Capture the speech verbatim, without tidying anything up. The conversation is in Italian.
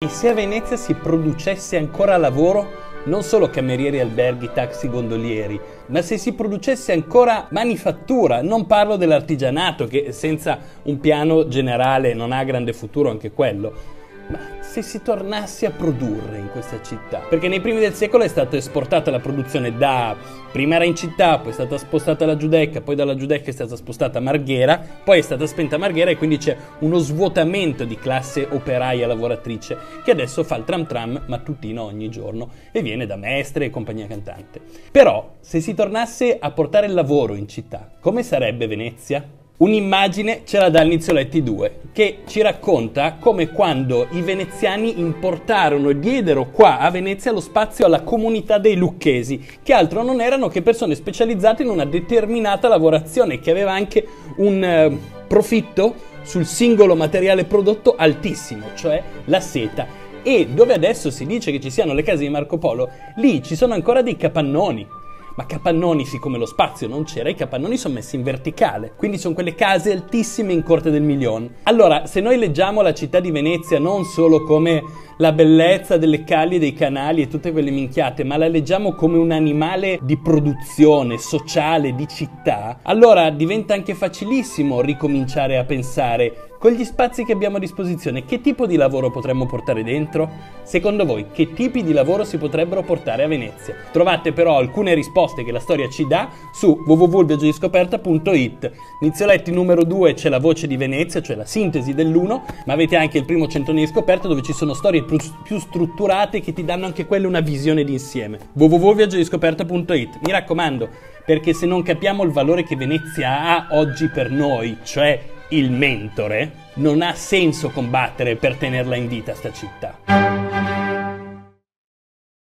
E se a Venezia si producesse ancora lavoro? Non solo camerieri, alberghi, taxi, gondolieri, ma se si producesse ancora manifattura. Non parlo dell'artigianato, che senza un piano generale non ha grande futuro anche quello, ma se si tornasse a produrre in questa città. Perché nei primi del secolo è stata esportata la produzione da... prima era in città, poi è stata spostata alla Giudecca, poi dalla Giudecca è stata spostata a Marghera, poi è stata spenta a Marghera e quindi c'è uno svuotamento di classe operaia lavoratrice che adesso fa il tram tram mattutino ogni giorno e viene da Mestre e compagnia cantante. Però se si tornasse a portare il lavoro in città, come sarebbe Venezia? Un'immagine ce la dà il Nizioletti due, che ci racconta come quando i veneziani importarono e diedero qua a Venezia lo spazio alla comunità dei lucchesi, che altro non erano che persone specializzate in una determinata lavorazione, che aveva anche un eh, profitto sul singolo materiale prodotto altissimo, cioè la seta. E dove adesso si dice che ci siano le case di Marco Polo, lì ci sono ancora dei capannoni. Ma capannoni, siccome lo spazio non c'era, i capannoni sono messi in verticale, quindi sono quelle case altissime in Corte del Milion. Allora, se noi leggiamo la città di Venezia non solo come la bellezza delle calli, dei canali e tutte quelle minchiate, ma la leggiamo come un animale di produzione, sociale, di città, allora diventa anche facilissimo ricominciare a pensare: con gli spazi che abbiamo a disposizione, che tipo di lavoro potremmo portare dentro? Secondo voi, che tipi di lavoro si potrebbero portare a Venezia? Trovate però alcune risposte che la storia ci dà su w w w punto il viaggio di scoperta punto i t. Nizioletti numero due c'è la voce di Venezia, cioè la sintesi dell'uno, ma avete anche il primo centone di scoperta dove ci sono storie più, più strutturate che ti danno anche quelle una visione d'insieme. w w w punto il viaggio di scoperta punto i t. Mi raccomando, perché se non capiamo il valore che Venezia ha oggi per noi, cioè il mentore, non ha senso combattere per tenerla in vita sta città.